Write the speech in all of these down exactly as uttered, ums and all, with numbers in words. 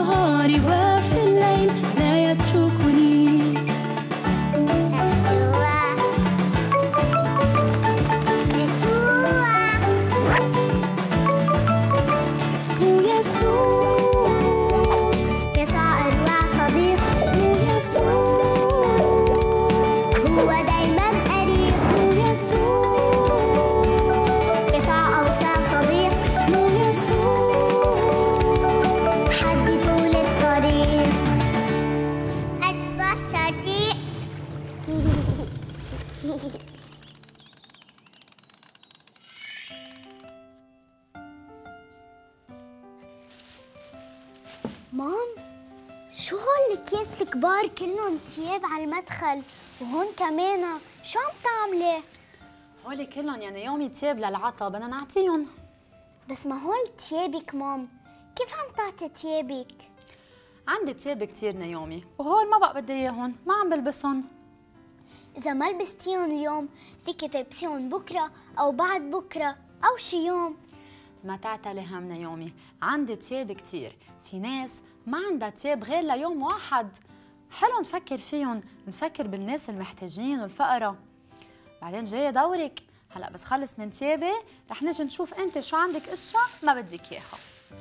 النهار وفي الليل لا يتركني. اسمه يسوع، يسوع أروع صديق، اسمه يسوع، هو دايما قريب. اسمه يسوع، يسوع أوفى صديق، اسمه يسوع، حد طول الطريق. أربع صديق. مام، شو هول الأكياس الكبار كلهم ثياب على المدخل، وهون كمان شو عم تعملي؟ هولي كلهم يعني يومي تياب للعطاء بدنا نعطيهم. بس ما هول ثيابك مام، كيف عم تعطي ثيابك؟ عندي تياب كتير نايومي وهول ما بقى بدي اياهم، ما عم بلبسهم. إذا ما لبستيهم اليوم فيك تلبسيهم بكرة أو بعد بكرة أو شي يوم. ما تعتلي هم نايومي، عندي تياب كتير، في ناس ما عندها تياب غير ليوم واحد. حلو نفكر فيهم، نفكر بالناس المحتاجين والفقراء. بعدين جاية دورك، هلا بس خلص من تيابي رح نجي نشوف انت شو عندك اشياء ما بدك اياها.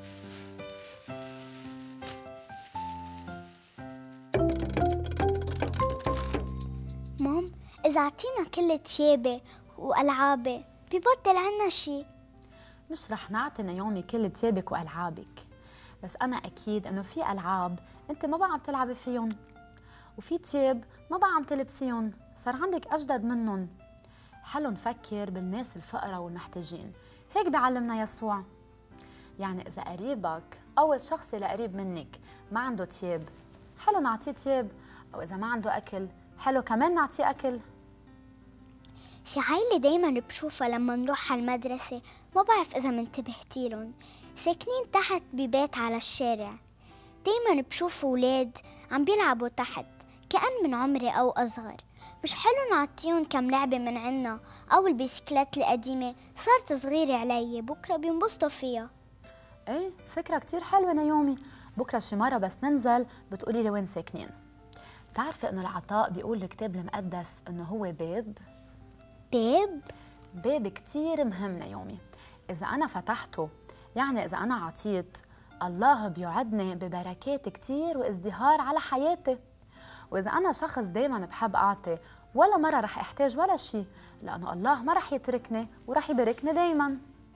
مام، إذا عطينا كل ثيابي وألعابي ببطل عنا شي. مش رح نعطي نايومي كل تيابك والعابك، بس انا اكيد انه في العاب انت ما بقى عم تلعبي فيهم، وفي تياب ما بقى عم تلبسيهم، صار عندك اجدد منهم. حلو نفكر بالناس الفقراء والمحتاجين، هيك بيعلمنا يسوع. يعني اذا قريبك او الشخص اللي قريب منك ما عنده تياب، حلو نعطيه تياب، او اذا ما عنده اكل حلو كمان نعطيه اكل. في عائلة دايما بشوفها لما نروح على المدرسة، ما بعرف إذا منتبهتي لهم، ساكنين تحت ببيت على الشارع. دايما بشوف أولاد عم بيلعبوا تحت كأن من عمري أو أصغر. مش حلو نعطيهم كم لعبة من عنا أو البيسكلات القديمة صارت صغيرة علي، بكرة بينبسطوا فيها. ايه فكرة كتير حلوة نايومي، بكرة شي مرة بس ننزل بتقولي لي وين ساكنين. بتعرفي انه العطاء بيقول الكتاب المقدس انه هو باب؟ باب؟ باب كتير مهم نايومي، إذا أنا فتحته يعني إذا أنا عطيت، الله بيوعدني ببركات كتير وازدهار على حياتي. وإذا أنا شخص دايما بحب أعطي ولا مرة رح أحتاج ولا شيء، لأنه الله ما رح يتركني ورح يباركني دايما.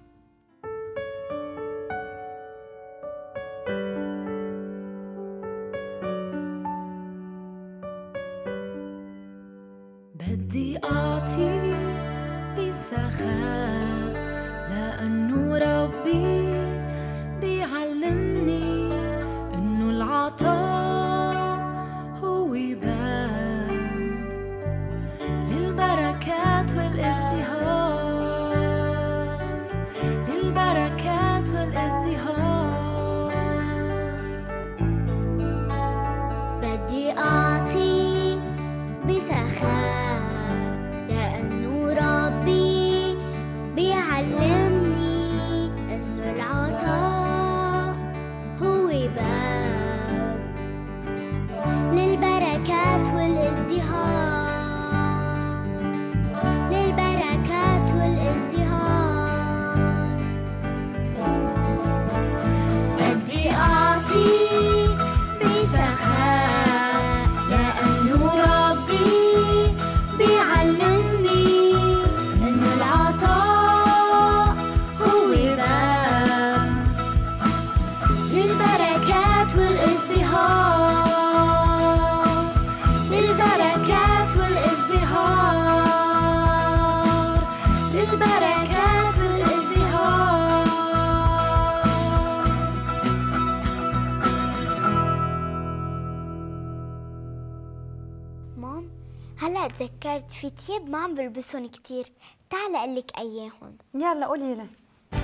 بدي أعطي بسخاء لأنه ربي بيعلمني إنه العطاء هو باب للبركات والازدهار، للبركات والازدهار. بدي أعطي بسخاء لأنه ربي بيعلمني إنه العطاء هو باب للبركات والازدهار، للبركات والازدهار. بدي أعطي بسخاء لأنه ربي بيعلمني إنه العطاء هو باب للبركات والازدهار، للبركات والازدهار، للبركات والازدهار. مام، هلا تذكرت في تياب ما عم بلبسهم كتير، تعال اقلك اياهم. يلا قولي لي.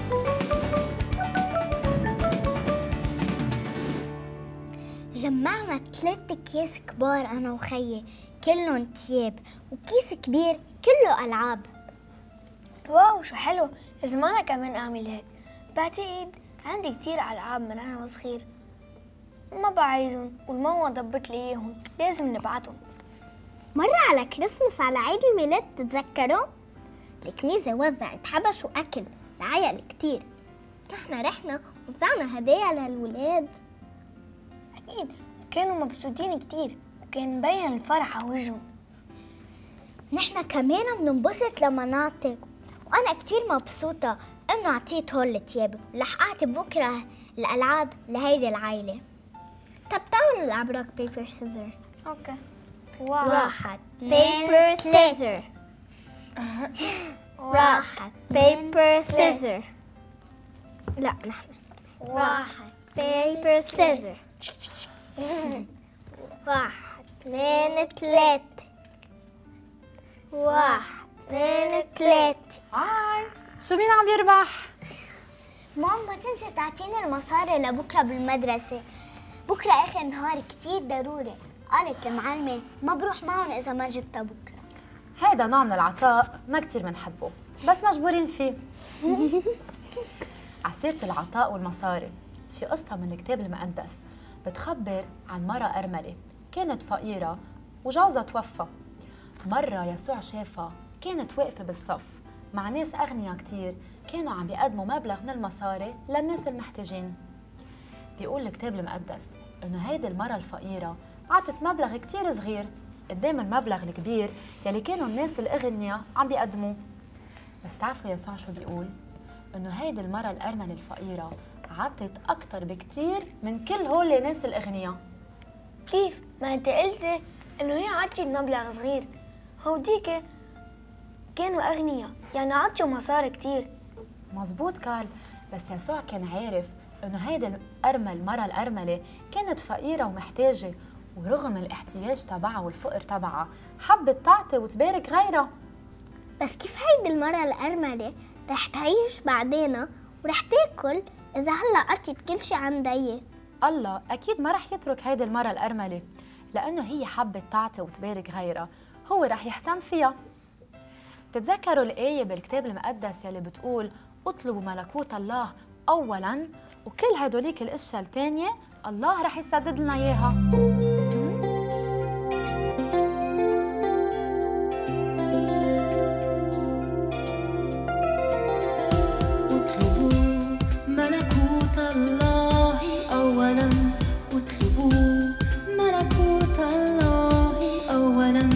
جمعنا ثلاث اكياس كبار انا وخيي كلهم تياب، وكيس كبير كله العاب. واو شو حلو، لازم انا كمان اعمل هيك. بعتقد عندي كتير العاب من انا وصغير. ما بعايزهم والماما ضبط لي اياهم، لازم نبعتهم. مرة على كريسمس على عيد الميلاد تتذكروا؟ الكنيسة وزعت حبش وأكل لعيال كتير. احنا رحنا وزعنا هدايا للولاد. أكيد كانوا مبسوطين كتير وكان مبين الفرح على وجههم. نحنا كمان بننبسط لما نعطي، وأنا كتير مبسوطة إنه عطيت هول التياب ورح أعطي بكرة الألعاب لهيدي العائلة. طب تعالوا نلعب روك بيبر سيزر. اوكي. واحد بيبر سيزر. واحد بيبر سيزر. لا نحن واحد بيبر سيزر. واحد اثنين ثلاثة. واحد اثنين ثلاثة. هاي، شو مين عم يربح؟ ماما ما تنسي تعطيني المصاري لبكره بالمدرسة، بكره آخر نهار كتير ضروري، قالت المعلمة ما بروح معهم إذا ما جبتها بكره. هيدا نوع من العطاء ما كتير بنحبه، بس مجبورين فيه. عسيرة العطاء والمصاري، في قصة من الكتاب المقدس بتخبر عن مرة أرملة كانت فقيرة وجوزها توفى. مرة يسوع شافها كانت واقفة بالصف مع ناس أغنياء كتير كانوا عم بيقدموا مبلغ من المصاري للناس المحتاجين. بيقول الكتاب المقدس إنه هيدي المرة الفقيرة عطت مبلغ كتير صغير قدام المبلغ الكبير يلي كانوا الناس الأغنياء عم بيقدموه. بس تعرفوا يسوع شو بيقول؟ إنه هيدي المرة الأرملة الفقيرة عطت أكتر بكتير من كل هول الناس الأغنياء. كيف؟ ما انت قلتي انه هي عطيت مبلغ صغير، هوديك كانوا اغنياء يعني عطوا مصاري كتير. مزبوط كارل، بس يسوع كان عارف انه هيدي الأرمل المرة الأرملة كانت فقيرة ومحتاجة، ورغم الاحتياج تبعها والفقر تبعها حبت تعطي وتبارك غيرها. بس كيف هيدي المرة الأرملة رح تعيش بعدين ورح تاكل إذا هلا عطيت كل شي عندها؟ الله أكيد ما رح يترك هيدي المرة الأرملة، لأنه هي حبت تعطي وتبارك غيرها، هو رح يهتم فيها. تتذكروا الآية بالكتاب المقدس يلي بتقول اطلبوا ملكوت الله أولاً وكل هدوليك الأشياء التانية الله رح يسدد لنا إياها. اطلبوا ملكوت الله أولاً، اطلبوا ملكوت الله أولاً،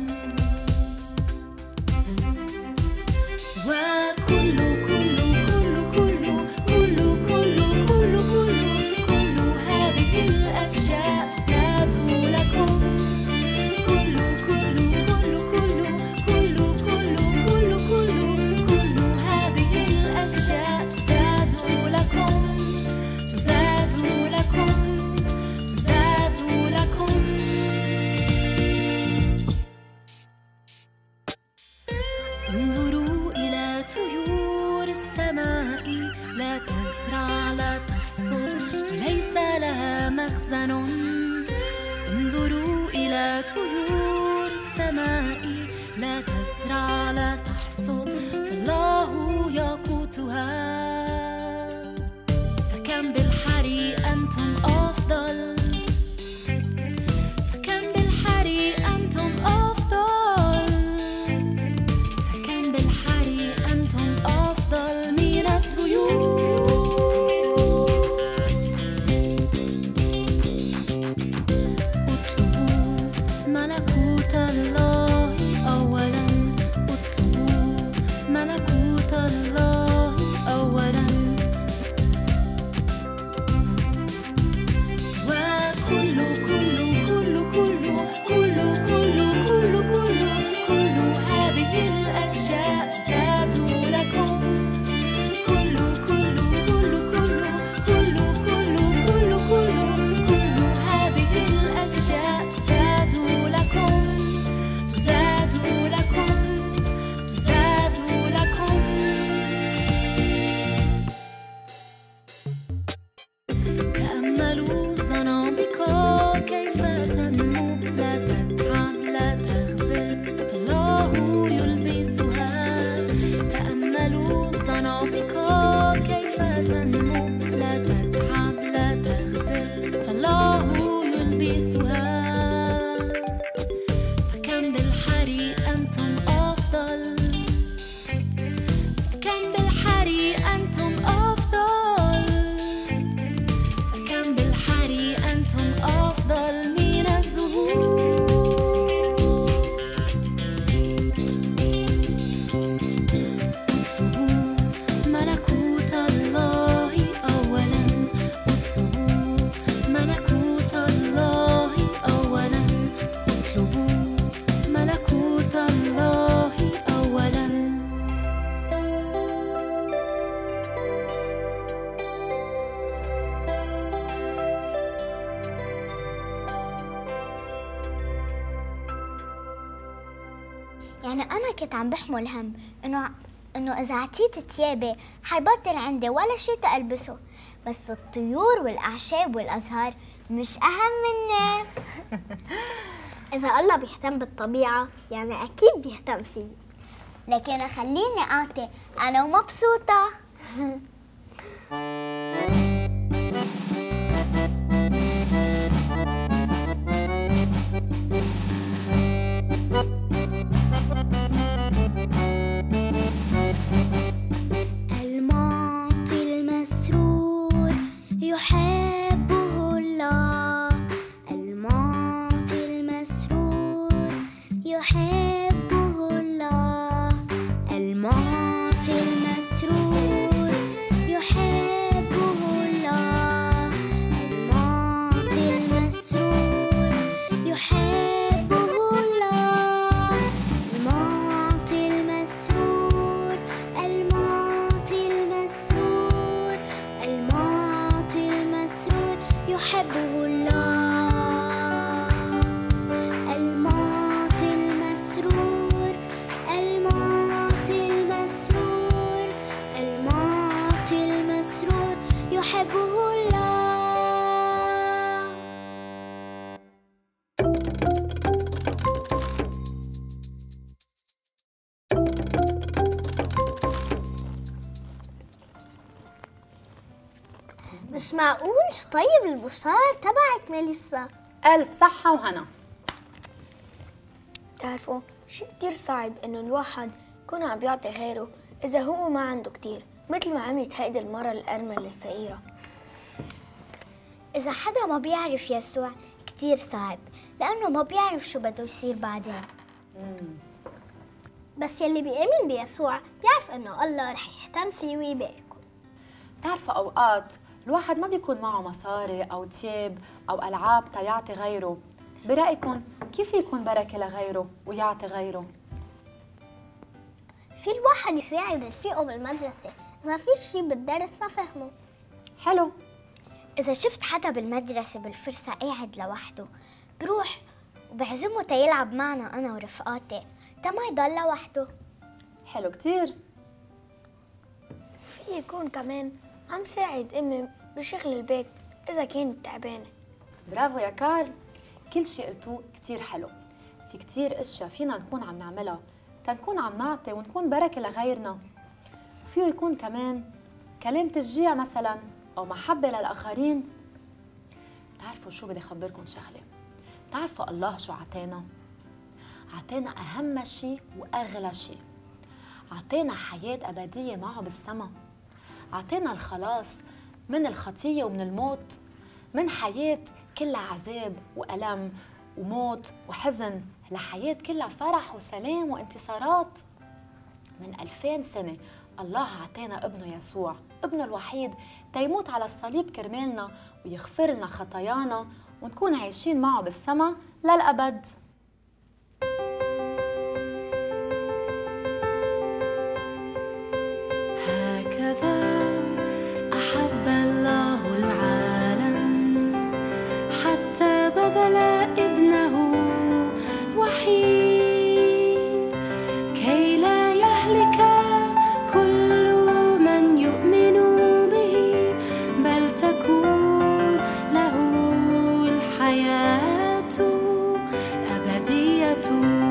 وكل كل كل كل كل كل كل كل كل هذه الأشياء تزاد لكم. كل كل كل كل كل كل كل كل كل هذه الأشياء تزاد لكم، تزاد لكم، تزاد لكم. انظروا إلى طيور السماء، لا تزرع لا تحصد وليس لها مخزن. انظروا إلى طيور السماء، لا تزرع لا تحصد فالله يقوتها. فكم بالحري أنتم أفضل، فكم بالحري أنتم أفضل، فكم بالحري أنتم أفضل من الطيور. اطلبوا ملكوت الله أولاً، اطلبوا ملكوت الله أولاً، وكل كل كل كل كل كل كل كل كل هذه الأشياء تزاد لكم. كل كل كل كل كل كل كل كل كل هذه الأشياء تزاد لكم، تزاد لكم، تزاد لكم. تأملوا صنابك كيف تنمو، لا تتعب لا تخذل فالله يلبسها. تأملوا صنابك كيف تنمو، لا تتعب لا تخذل فالله يعني أنا كنت عم بحمل هم إنه إنه إذا عطيت ثيابي حيبطل عندي ولا شيء تلبسه، بس الطيور والأعشاب والأزهار مش أهم مني. إذا الله بيهتم بالطبيعة يعني أكيد بيهتم فيه، لكن خليني أعطي أنا ومبسوطة. المعطي المسرور يحبه الله، المعطي المسرور يحبه الله، المعطي المسرور يحبه الله، المعطي المسرور يحبه الله، المعطي المسرور، المعطي المسرور، المعطي المسرور يحبه الله، المعطي المسرور، المعطي المسرور، المعطي المسرور يحبه الله. مش معقول. شو طيب البشارة تبعك ميليسا. ألف صحة وهنا. بتعرفوا شيء كتير صعب إنه الواحد يكون عم بيعطي غيره إذا هو ما عنده كتير، مثل ما عملت هيدي المرة الأرملة الفقيرة. إذا حدا ما بيعرف يسوع كتير صعب، لأنه ما بيعرف شو بده يصير بعدين. بس يلي بيؤمن بيسوع بيعرف إنه الله رح يهتم فيه ويباركه. بتعرفوا أوقات الواحد ما بيكون معه مصاري أو تياب أو ألعاب تيعطي غيره، برأيكم كيف يكون بركة لغيره ويعطي غيره؟ في الواحد يساعد رفيقه بالمدرسة إذا في شي بالدرس ما فهمه. حلو. إذا شفت حدا بالمدرسة بالفرصة قاعد لوحده بروح وبعزمه تيلعب معنا أنا ورفقاتي تا ما يضل لوحده. حلو كتير. في يكون كمان عم ساعد أمي بشغل البيت إذا كانت تعبانة. برافو يا كارل، كل شيء قلتوه كتير حلو. في كتير اشياء فينا نكون عم نعملها تنكون عم نعطي ونكون بركة لغيرنا. فيه يكون كمان كلام تشجيع مثلا أو محبة للآخرين. تعرفوا شو بدي أخبركم شغلة؟ تعرفوا الله شو عطانا؟ عطانا أهم شيء وأغلى شيء، عطانا حياة أبدية معه بالسما، عطانا الخلاص من الخطية ومن الموت، من حياة كلها عذاب وألم وموت وحزن لحياة كلها فرح وسلام وانتصارات. من ألفين سنة الله عطانا ابنه يسوع، ابنه الوحيد، تيموت على الصليب كرمالنا ويغفر لنا خطايانا ونكون عايشين معه بالسما للأبد. هكذا أحب الله العالم حتى بذل ابنه الوحيد كي لا يهلك كل من يؤمن به بل تكون له الحياة أبدية.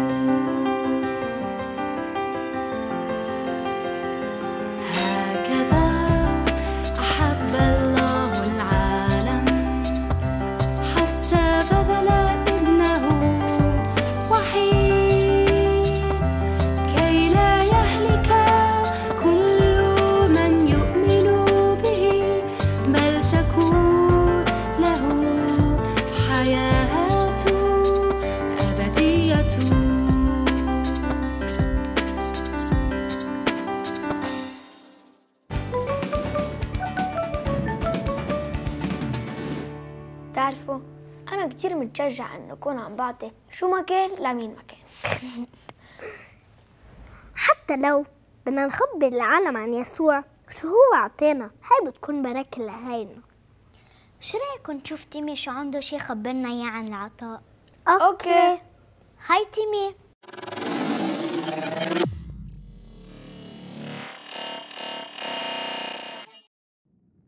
بتعرفوا أنا كتير متشجع إنه أكون عم بعطي شو ما كان لمين ما كان. حتى لو بدنا نخبر العالم عن يسوع شو هو عطينا، هاي بتكون بركة لهينا. شو رأيكم نشوف تيمي شو عنده شي خبرنا إياه عن العطاء؟ أوكي. هاي تيمي.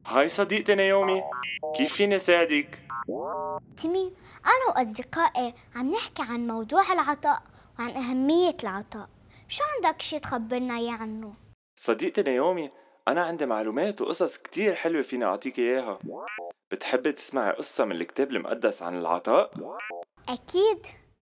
هاي صديقتي نايومي، كيف فيني ساعدك؟ تيمي، أنا وأصدقائي عم نحكي عن موضوع العطاء وعن أهمية العطاء. شو عندك شي تخبرنا إياه عنه؟ صديقتي نايومي، أنا عندي معلومات وقصص كتير حلوة فيني أعطيك إياها. بتحبي تسمعي قصة من الكتاب المقدس عن العطاء؟ أكيد.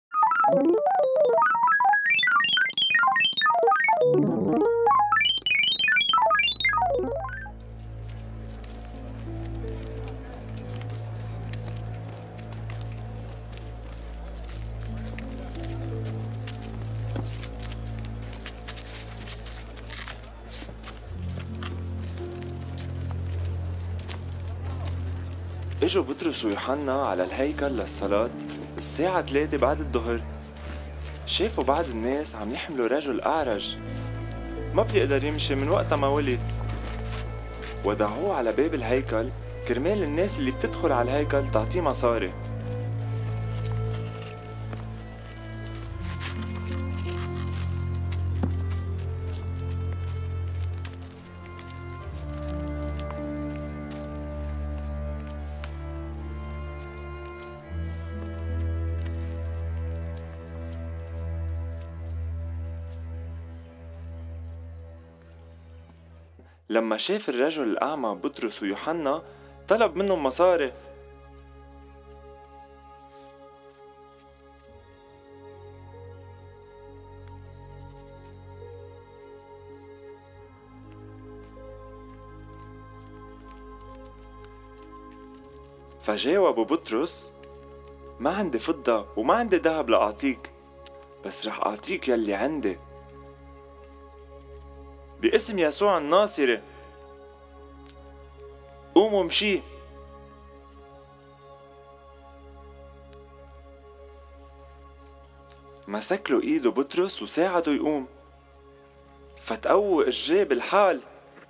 اجوا بطرس ويوحنا على الهيكل للصلاة الساعة ثلاثة بعد الظهر. شافوا بعض الناس عم يحملوا رجل أعرج ما بيقدر يمشي من وقت ما ولد، ودعوه على باب الهيكل كرمال الناس اللي بتدخل على الهيكل تعطيه مصاري. لما شاف الرجل الأعمى بطرس ويوحنا طلب منهم مصاري. فجاوب بطرس: ما عندي فضة وما عندي ذهب لأعطيك، بس رح أعطيك يلي عندي. باسم يسوع الناصري قوم وامشي. مسك له ايده بطرس وساعده يقوم، فتقوى اجريه بالحال.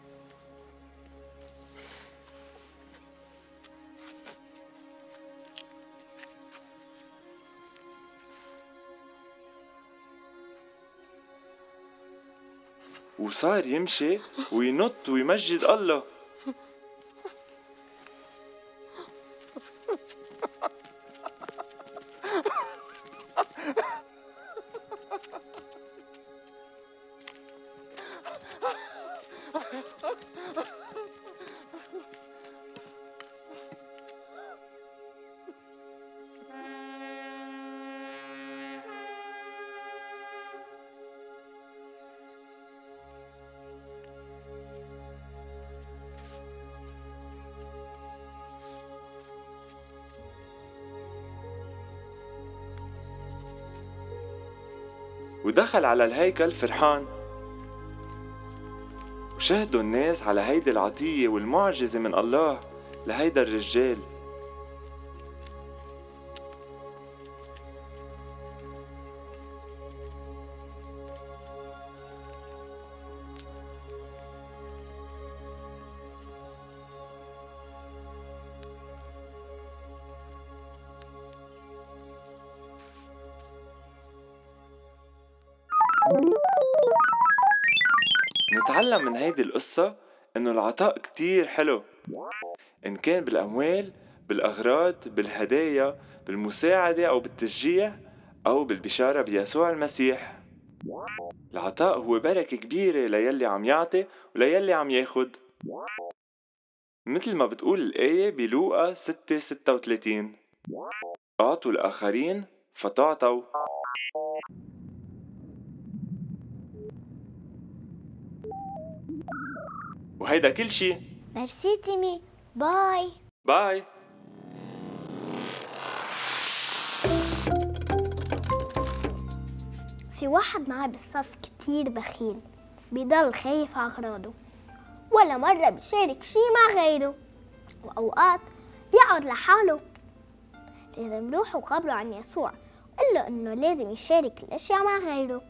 وصار يمشي وينط ويمجد الله. ودخل على الهيكل فرحان، وشهدوا الناس على هيدي العطية والمعجزة من الله لهيدا الرجال. نتعلم من هيدي القصة إنه العطاء كتير حلو، إن كان بالأموال، بالأغراض، بالهدايا، بالمساعدة أو بالتشجيع، أو بالبشارة بيسوع المسيح. العطاء هو بركة كبيرة ليلي عم يعطي وليلي عم ياخد، مثل ما بتقول الآية بلوقا ستة ستة وثلاثين: أعطوا الآخرين فتعطوا. وهيدا كل شي. ميرسي تيمي، باي باي. في واحد معاه بالصف كتير بخيل، بيضل خايف على أغراضه، ولا مرة بيشارك شي مع غيره، وأوقات بيقعد لحاله. لازم روح وقابله عن يسوع وقال له إنه لازم يشارك الأشياء مع غيره.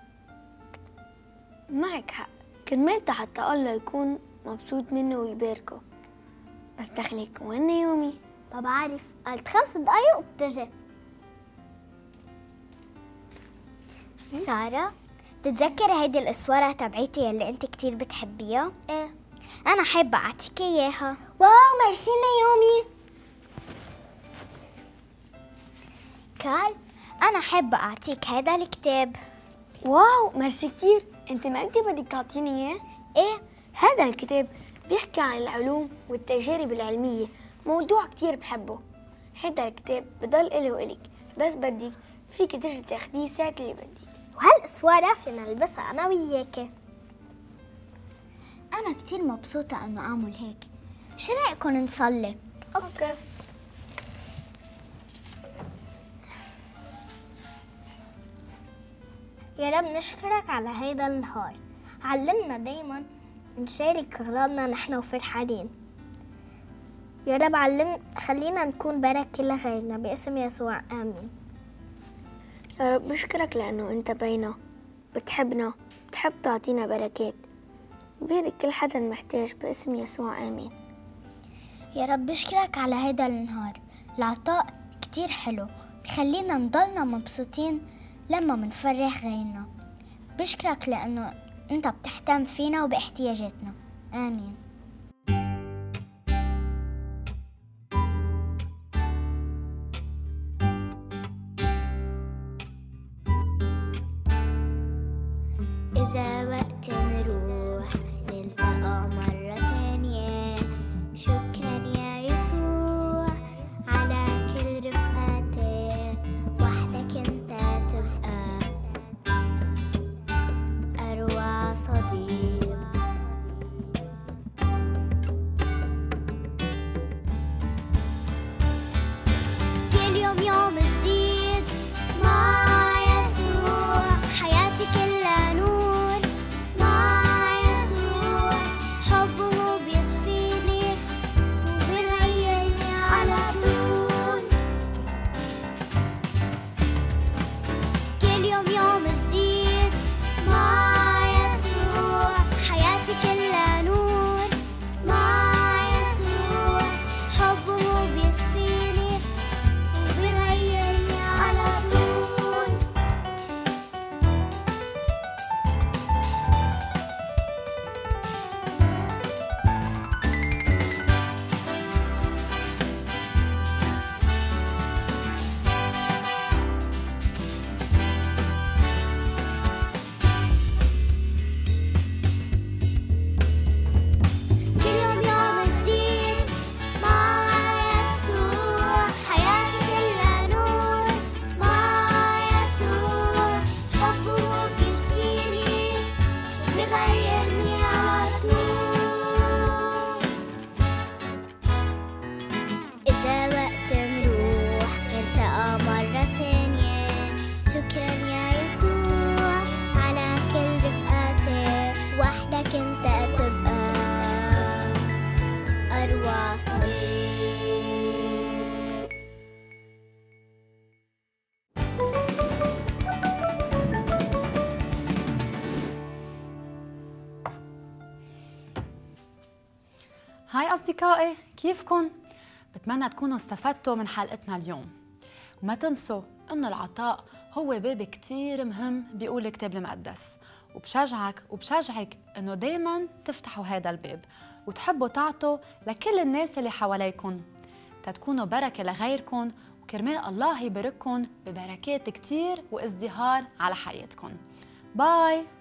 معك حق، كرمال حتى الله يكون مبسوط منه ويباركه. بس دخلك وين نايومي؟ ما بعرف، قالت خمس دقايق وبتجي. سارة، تتذكري هيدي الاسوارة تبعيتي يلي انت كتير بتحبيها؟ ايه. أنا حابة أعطيك إياها. واو ميرسي نايومي. كال، أنا حابة أعطيك هذا الكتاب. واو ميرسي كتير. انت ما انت بدك تعطيني اياه؟ إيه؟ هذا الكتاب بيحكي عن العلوم والتجارب العلمية، موضوع كتير بحبه. هذا الكتاب بضل إلي وإلك، بس بدك فيك ترجي تاخديه ساعة اللي بدك. وهالأسوارة فينا نلبسها أنا وياكي. أنا كتير مبسوطة إنه أعمل هيك. شو رأيكم نصلي؟ اوكي. يا رب نشكرك على هيدا النهار، علمنا دايما نشارك أغراضنا نحن وفرحانين. يا رب علم خلينا نكون بركة لغيرنا باسم يسوع، آمين. يا رب بشكرك لأنه أنت بينا، بتحبنا، بتحب تعطينا بركات. بارك كل حدا محتاج باسم يسوع، آمين. يا رب بشكرك على هيدا النهار. العطاء كتير حلو، بخلينا نضلنا مبسوطين لما منفرح غيرنا. بشكرك لأنه أنت بتهتم فينا وباحتياجاتنا، آمين. إذا وقت نروح نلتقى مرة تانية، شكرا يا يسوع على كل رفقاتي، وحدك انت تبقى أروع صديق. كل يوم يوم جديد مع يسوع، حياتي كلها نور مع يسوع، حبه بيشفيني وبيغيرني على طول. كل يوم يوم جديد مع يسوع، حياتي كلها نور مع يسوع، حبه بيشفيني وبيغيرني على طول. كل يوم يوم جديد مع يسوع، حياتي كلها نور مع يسوع، حبه بيشفيني وبيغيرني على طول. إذا وقت نروح نلتقى مرة تانية، شكرا يا يسوع على كل رفقاتي، وحدك انت تبقى أروع صديق. هاي أصدقائي، كيفكن؟ بتمنى تكونوا استفدتوا من حلقتنا اليوم، وما تنسوا إنه العطاء هو باب كتير مهم بيقول الكتاب المقدس، وبشجعك وبشجعك إنه دايماً تفتحوا هذا الباب وتحبوا تعطوا لكل الناس اللي حواليكن، تتكونوا بركة لغيركن، وكرمال الله يبارككن ببركات كتير وازدهار على حياتكن. باي.